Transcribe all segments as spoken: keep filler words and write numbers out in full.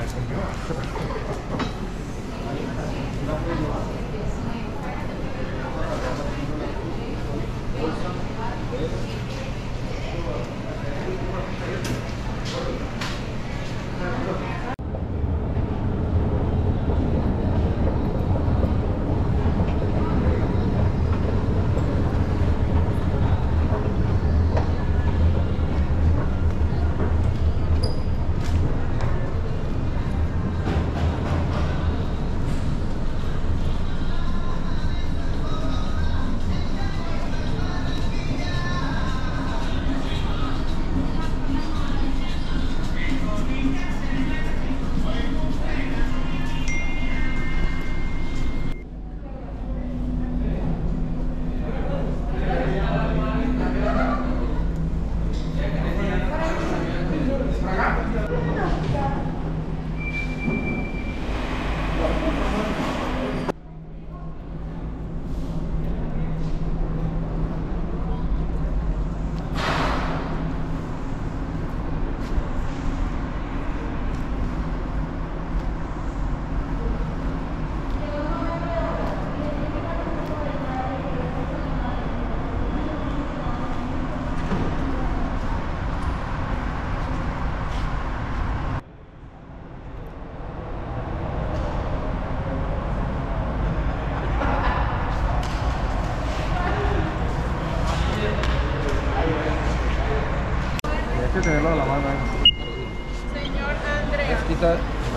que tenerlo a la mano. Señor Andrea. Quita.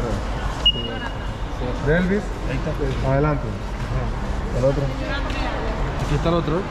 ¿De Elvis? Ahí está. Adelante. El otro. Aquí está el otro.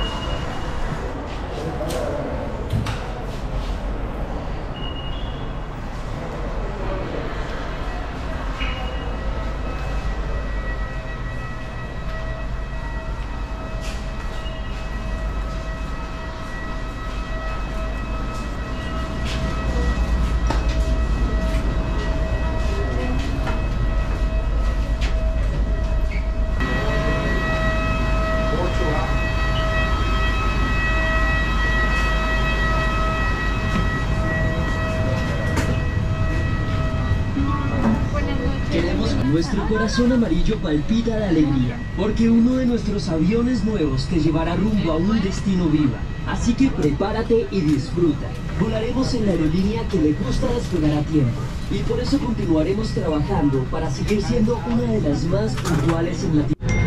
Nuestro corazón amarillo palpita de alegría, porque uno de nuestros aviones nuevos te llevará rumbo a un destino viva. Así que prepárate y disfruta. Volaremos en la aerolínea que le gusta despegar a tiempo, y por eso continuaremos trabajando para seguir siendo una de las más puntuales en Latinoamérica.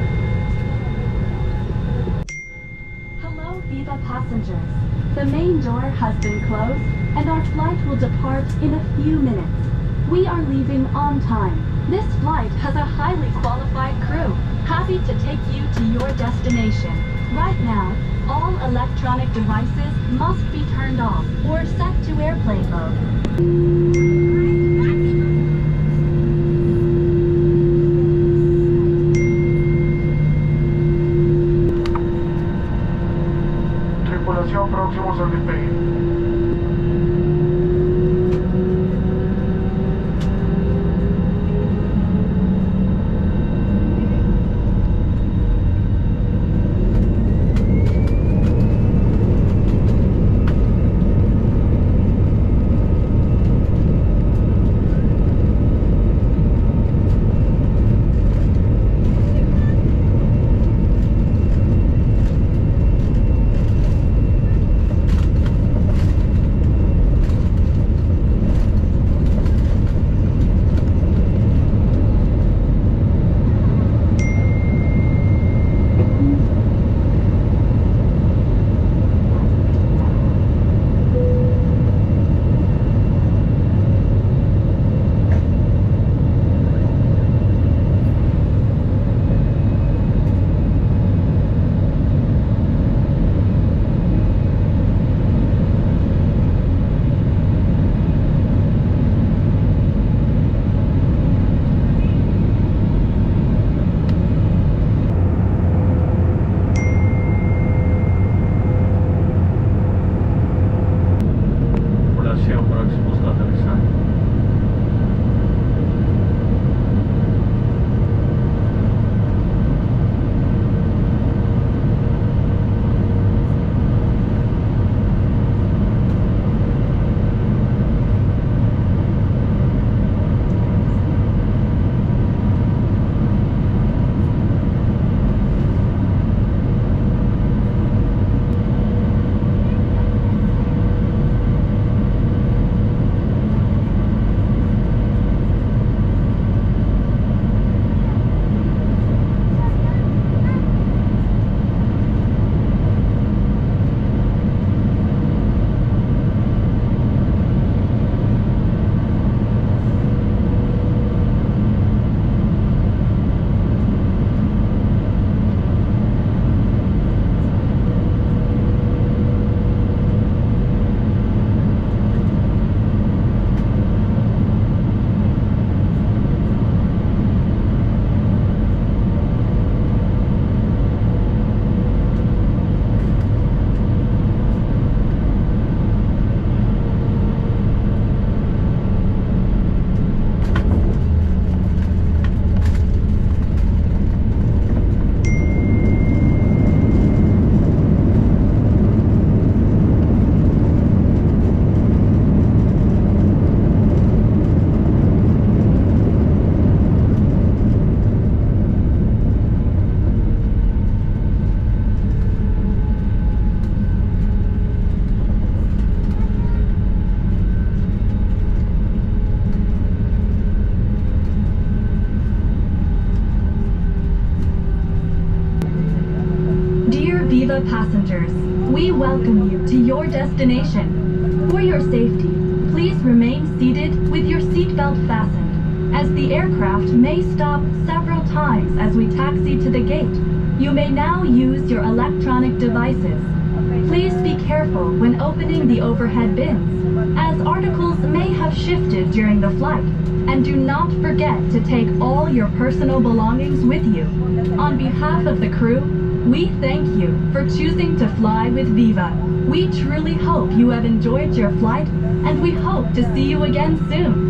Hello, Viva passengers. The main door has been closed, and our flight will depart in a few minutes. We are leaving on time. This flight has a highly qualified crew, happy to take you to your destination. Right now, all electronic devices must be turned off or set to airplane mode. Tripulación próximos al despegue. Viva passengers, we welcome you to your destination. For your safety, please remain seated with your seatbelt fastened, as the aircraft may stop several times as we taxi to the gate. You may now use your electronic devices. Please be careful when opening the overhead bins, as articles may have shifted during the flight, and do not forget to take all your personal belongings with you. On behalf of the crew, we thank you for choosing to fly with Viva. We truly hope you have enjoyed your flight, and we hope to see you again soon.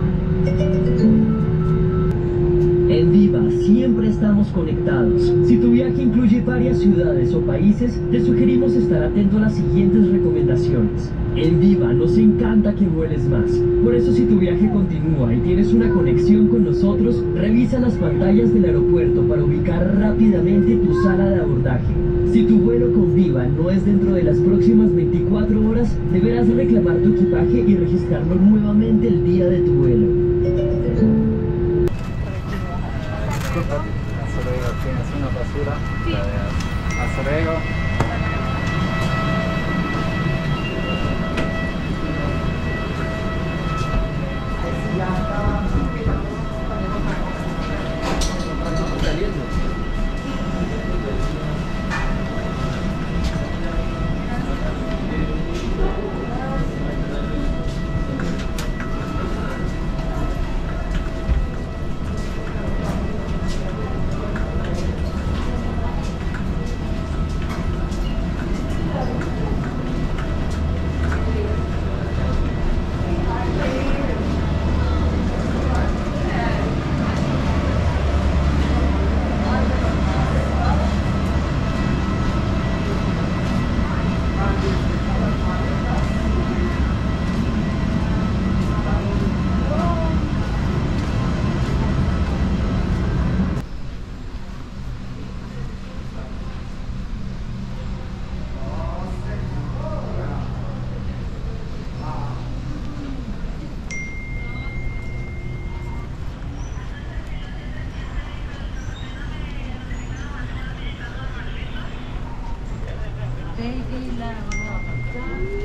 En Viva siempre estamos conectados. Si tu viaje incluye varias ciudades o países, te sugerimos estar atento a las siguientes recomendaciones. En Viva nos encanta que vueles más. Por eso, si tu viaje continúa y tienes una conexión con nosotros, revisa las pantallas del aeropuerto para ubicar rápidamente tu sala de abordaje. Si tu vuelo con Viva no es dentro de las próximas veinticuatro horas, deberás reclamar tu equipaje y registrarlo nuevamente el día de tu vuelo. Disculpa, Azorego, tienes una basura. Sí. La de Azorego. Baby love.